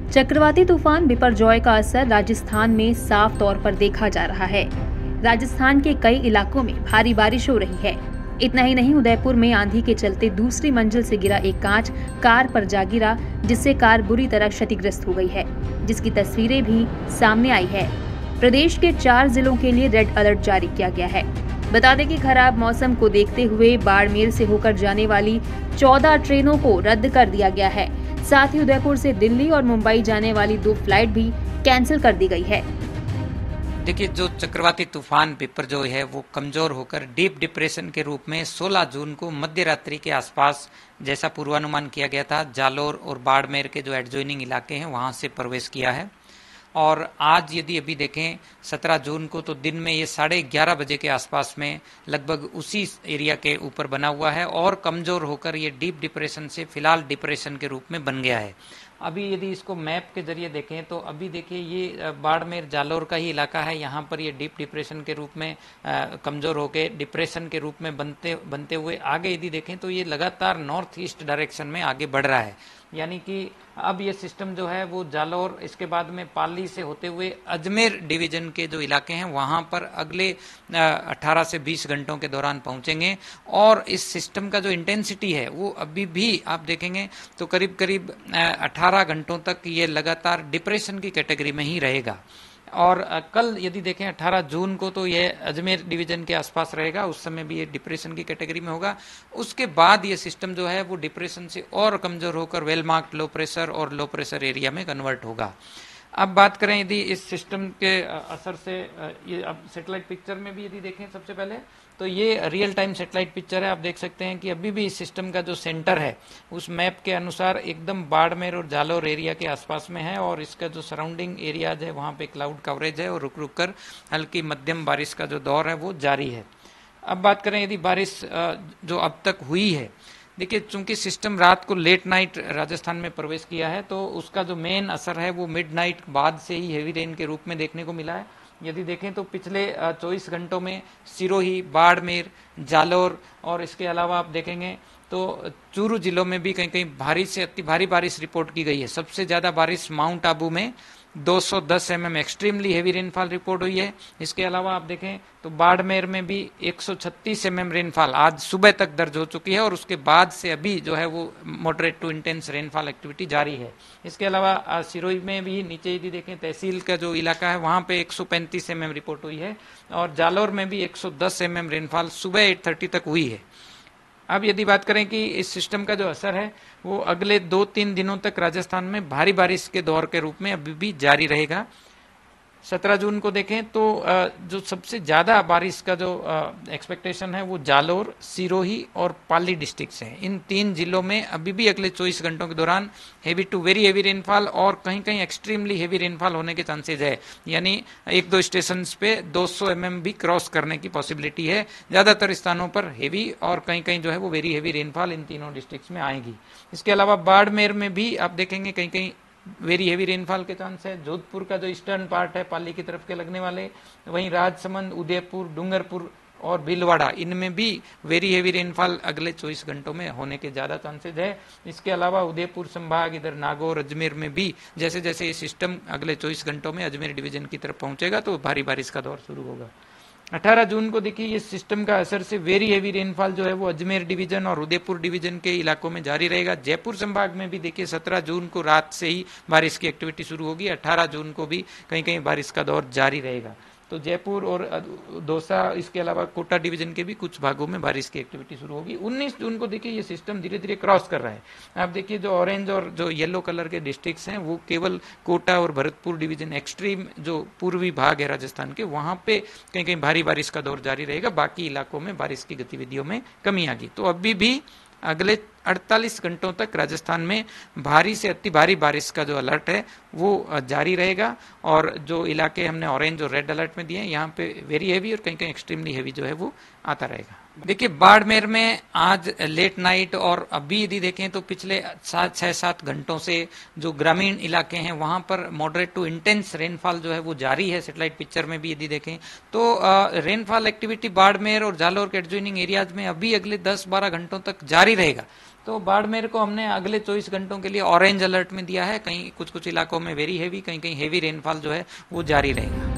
चक्रवाती तूफान बिपरजॉय का असर राजस्थान में साफ तौर पर देखा जा रहा है। राजस्थान के कई इलाकों में भारी बारिश हो रही है। इतना ही नहीं, उदयपुर में आंधी के चलते दूसरी मंजिल से गिरा एक कांच कार पर जा गिरा, जिससे कार बुरी तरह क्षतिग्रस्त हो गई है, जिसकी तस्वीरें भी सामने आई है। प्रदेश के 4 जिलों के लिए रेड अलर्ट जारी किया गया है। बता दें कि खराब मौसम को देखते हुए बाड़मेर से होकर जाने वाली 14 ट्रेनों को रद्द कर दिया गया है। साथ ही उदयपुर से दिल्ली और मुंबई जाने वाली 2 फ्लाइट भी कैंसिल कर दी गई है। देखिए, जो चक्रवाती तूफान बिपरजॉय है वो कमजोर होकर डीप डिप्रेशन के रूप में 16 जून को मध्य रात्रि के आसपास, जैसा पूर्वानुमान किया गया था, जालोर और बाड़मेर के जो एडजॉइनिंग इलाके हैं वहां से प्रवेश किया है। और आज यदि अभी देखें 17 जून को, तो दिन में ये 11:30 बजे के आसपास में लगभग उसी एरिया के ऊपर बना हुआ है और कमजोर होकर ये डीप डिप्रेशन से फिलहाल डिप्रेशन के रूप में बन गया है। अभी यदि इसको मैप के जरिए देखें तो अभी देखिए ये बाड़मेर जालोर का ही इलाका है। यहाँ पर ये डीप डिप्रेशन के रूप में कमजोर होकर डिप्रेशन के रूप में बनते हुए आगे यदि देखें तो ये लगातार नॉर्थ ईस्ट डायरेक्शन में आगे बढ़ रहा है। यानी कि अब ये सिस्टम जो है वो जालोर, इसके बाद में पाली से होते हुए अजमेर डिवीजन के जो इलाके हैं वहां पर अगले 18 से 20 घंटों के दौरान पहुंचेंगे। और इस सिस्टम का जो इंटेंसिटी है वो अभी भी आप देखेंगे तो करीब करीब 18 घंटों तक ये लगातार डिप्रेशन की कैटेगरी में ही रहेगा। और कल यदि देखें 18 जून को तो ये अजमेर डिवीजन के आसपास रहेगा, उस समय भी ये डिप्रेशन की कैटेगरी में होगा। उसके बाद ये सिस्टम जो है वो डिप्रेशन से और कमजोर होकर वेल मार्क्ड लो प्रेशर और लो प्रेशर एरिया में कन्वर्ट होगा। अब बात करें यदि इस सिस्टम के असर से, ये अब सेटेलाइट पिक्चर में भी यदि देखें सबसे पहले तो ये रियल टाइम सेटेलाइट पिक्चर है। आप देख सकते हैं कि अभी भी इस सिस्टम का जो सेंटर है उस मैप के अनुसार एकदम बाड़मेर और जालोर एरिया के आसपास में है और इसका जो सराउंडिंग एरियाज है वहां पे क्लाउड कवरेज है और रुक रुक कर हल्की मध्यम बारिश का जो दौर है वो जारी है। अब बात करें यदि बारिश जो अब तक हुई है, देखिए चूंकि सिस्टम रात को लेट नाइट राजस्थान में प्रवेश किया है तो उसका जो मेन असर है वो मिडनाइट बाद से ही हेवी रेन के रूप में देखने को मिला है। यदि देखें तो पिछले 24 घंटों में सिरोही, बाड़मेर, जालोर और इसके अलावा आप देखेंगे तो चूरू जिलों में भी कहीं कहीं भारी से अति भारी बारिश रिपोर्ट की गई है। सबसे ज्यादा बारिश माउंट आबू में 210 mm extremely heavy rainfall report हुई है। इसके अलावा आप देखें तो बाड़मेर में भी 136 mm रेनफॉल आज सुबह तक दर्ज हो चुकी है और उसके बाद से अभी जो है वो moderate to intense rainfall activity जारी है। इसके अलावा सिरोही में भी नीचे यदि देखें तहसील का जो इलाका है वहां पे 135 mm रिपोर्ट हुई है और जालोर में भी 110 mm रेनफॉल सुबह 8:30 तक हुई है। अब यदि बात करें कि इस सिस्टम का जो असर है वो अगले 2-3 दिनों तक राजस्थान में भारी बारिश के दौर के रूप में अभी भी जारी रहेगा। 17 जून को देखें तो जो सबसे ज्यादा बारिश का जो एक्सपेक्टेशन है वो जालोर, सिरोही और पाली डिस्ट्रिक्ट है। इन 3 जिलों में अभी भी अगले 24 घंटों के दौरान heavy to very heavy rainfall और कहीं कहीं एक्सट्रीमली हेवी रेनफॉल होने के चांसेज है। यानी 1-2 स्टेशन पे 200 mm भी क्रॉस करने की पॉसिबिलिटी है। ज्यादातर स्थानों पर हेवी और कहीं कहीं जो है वो वेरी हेवी रेनफॉल इन तीनों डिस्ट्रिक्ट में आएगी। इसके अलावा बाड़मेर में भी आप देखेंगे कहीं कहीं वेरी हेवी रेनफॉल के चांस है। जोधपुर का जो ईस्टर्न पार्ट है पाली की तरफ के लगने वाले, वहीं राजसमंद, उदयपुर, डूंगरपुर और भीलवाड़ा, इनमें भी वेरी हेवी रेनफॉल अगले 24 घंटों में होने के ज्यादा चांसेज है। इसके अलावा उदयपुर संभाग, इधर नागौर, अजमेर में भी जैसे जैसे ये सिस्टम अगले 24 घंटों में अजमेर डिवीजन की तरफ पहुंचेगा तो भारी बारिश का दौर शुरू होगा। 18 जून को देखिए ये सिस्टम का असर से वेरी हेवी रेनफॉल जो है वो अजमेर डिवीजन और उदयपुर डिवीजन के इलाकों में जारी रहेगा। जयपुर संभाग में भी देखिए 17 जून को रात से ही बारिश की एक्टिविटी शुरू होगी। 18 जून को भी कहीं कहीं बारिश का दौर जारी रहेगा। तो जयपुर और दौसा, इसके अलावा कोटा डिवीजन के भी कुछ भागों में बारिश की एक्टिविटी शुरू होगी। 19 जून को देखिए ये सिस्टम धीरे धीरे क्रॉस कर रहा है। आप देखिए जो ऑरेंज और जो येलो कलर के डिस्ट्रिक्ट्स हैं वो केवल कोटा और भरतपुर डिवीजन, एक्सट्रीम जो पूर्वी भाग है राजस्थान के, वहां पे कहीं कहीं भारी बारिश का दौर जारी रहेगा। बाकी इलाकों में बारिश की गतिविधियों में कमी आ गई। तो अभी भी अगले 48 घंटों तक राजस्थान में भारी से अति भारी बारिश का जो अलर्ट है वो जारी रहेगा। और जो इलाके हमने ऑरेंज और रेड अलर्ट में दिए हैं यहाँ पे वेरी हेवी और कहीं कहीं एक्सट्रीमली हेवी जो है वो आता रहेगा। देखिए बाड़मेर में आज लेट नाइट और अभी यदि देखें तो पिछले 6-7 घंटों से जो ग्रामीण इलाके हैं वहां पर मॉडरेट टू इंटेंस रेनफॉल जो है वो जारी है। सेटेलाइट पिक्चर में भी यदि देखें तो रेनफॉल एक्टिविटी बाड़मेर और जालोर के एडजॉइनिंग एरियाज में अभी अगले 10-12 घंटों तक जारी रहेगा। तो बाड़मेर को हमने अगले 24 घंटों के लिए ऑरेंज अलर्ट में दिया है। कहीं कुछ कुछ इलाकों में वेरी हेवी, कहीं कहीं हेवी रेनफॉल जो है वो जारी रहेगा।